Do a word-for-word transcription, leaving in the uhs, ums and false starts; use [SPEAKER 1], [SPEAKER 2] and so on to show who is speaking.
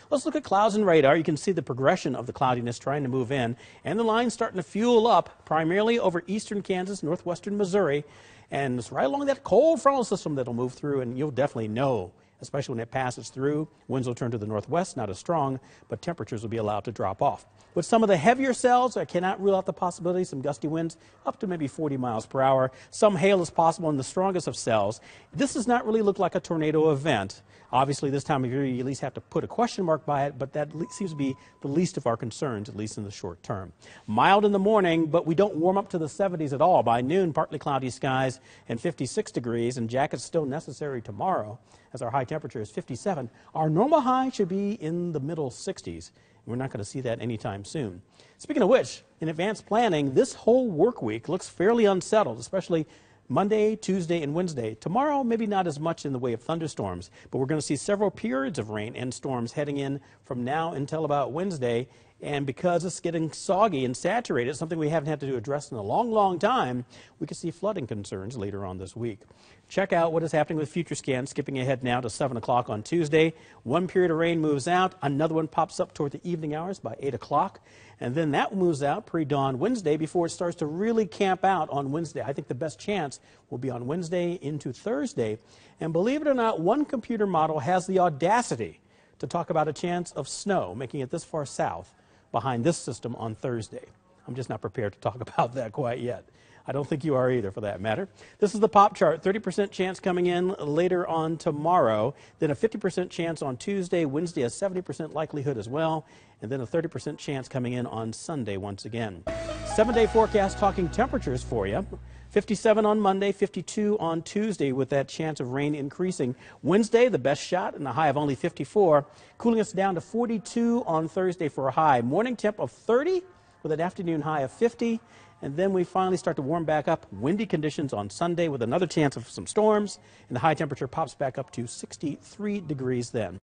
[SPEAKER 1] Let's look at clouds and radar. You can see the progression of the cloudiness trying to move in, and the line starting to fuel up primarily over eastern Kansas, northwestern Missouri, and it's right along that cold frontal system that'll move through, and you'll definitely know, especially when it passes through. Winds will turn to the northwest, not as strong, but temperatures will be allowed to drop off. With some of the heavier cells, I cannot rule out the possibility, some gusty winds up to maybe forty miles per hour. Some hail is possible in the strongest of cells. This does not really look like a tornado event. Obviously, this time of year, you at least have to put a question mark by it, but that seems to be the least of our concerns, at least in the short term. Mild in the morning, but we don't warm up to the seventies at all. By noon, partly cloudy skies and fifty-six degrees, and jackets still necessary tomorrow, as our high temperature is fifty-seven. Our normal high should be in the middle sixties. We're not going to see that anytime soon. Speaking of which, in advanced planning, this whole work week looks fairly unsettled, especially Monday, Tuesday, and Wednesday. Tomorrow, maybe not as much in the way of thunderstorms, but we're going to see several periods of rain and storms heading in from now until about Wednesday. And because it's getting soggy and saturated, something we haven't had to address in a long, long time, we could see flooding concerns later on this week. Check out what is happening with future scans, skipping ahead now to seven o'clock on Tuesday. One period of rain moves out. Another one pops up toward the evening hours by eight o'clock. And then that moves out pre-dawn Wednesday before it starts to really camp out on Wednesday. I think the best chance will be on Wednesday into Thursday. And believe it or not, one computer model has the audacity to talk about a chance of snow, making it this far south behind this system on Thursday. I'm just not prepared to talk about that quite yet. I don't think you are either, for that matter. This is the pop chart. thirty percent chance coming in later on tomorrow, then a fifty percent chance on Tuesday, Wednesday a seventy percent likelihood as well, and then a thirty percent chance coming in on Sunday once again. Seven-day forecast talking temperatures for you. fifty-seven on Monday, fifty-two on Tuesday with that chance of rain increasing. Wednesday, the best shot and a high of only fifty-four, cooling us down to forty-two on Thursday for a high. Morning temp of thirty with an afternoon high of fifty. And then we finally start to warm back up. Windy conditions on Sunday with another chance of some storms, and the high temperature pops back up to sixty-three degrees then.